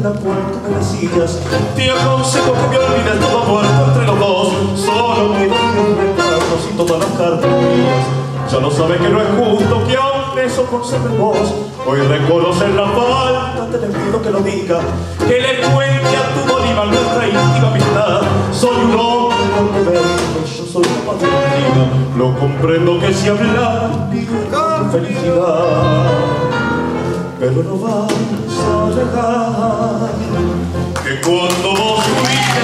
la puerta me decías: te aconsejo que me olvides todo muerto entre los dos. Solo quiero mis recuerdos y todas las cartas mías. Ya lo sabes que no es justo que aún eso conserve vos. Hoy reconoces la falta, te les pido que lo diga, que le cuente a tu Bolívar nuestra íntima amistad. Soy un hombre con verso, yo soy capaz de mentira. Lo comprendo que si hablar con felicidad, pero no vas a dejar que cuando vos fuiste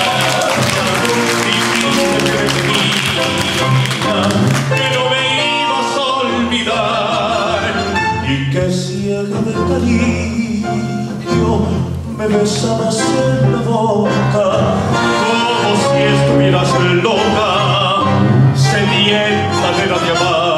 que no me ibas a olvidar, y que ciega de cariño me besabas en la boca, como si estuvieras loca, sedienta de la de amar.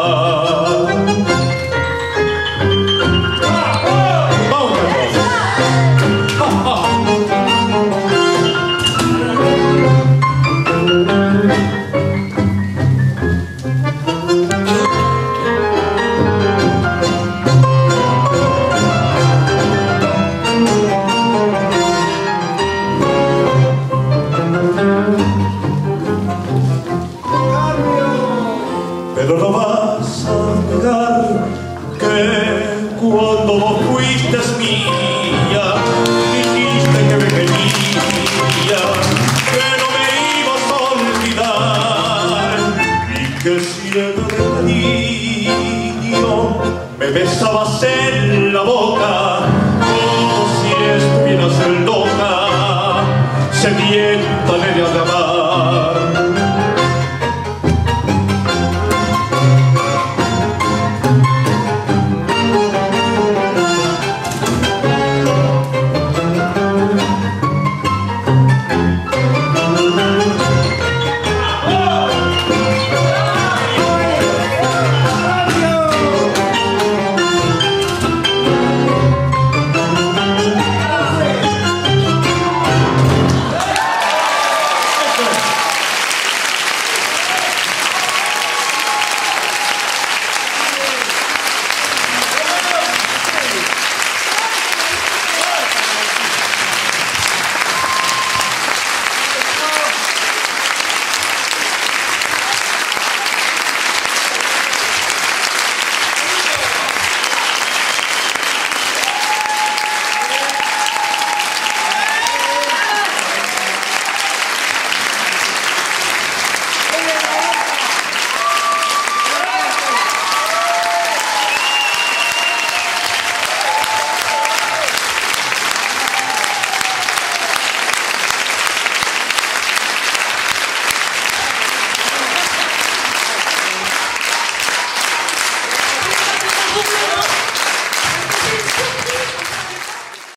Pero no vas a negar que cuando vos fuiste mía, dijiste que me quería, que no me ibas a olvidar, y que ciego de cariño me besabas en la boca, como si estuvieras loca, sedienta de amar.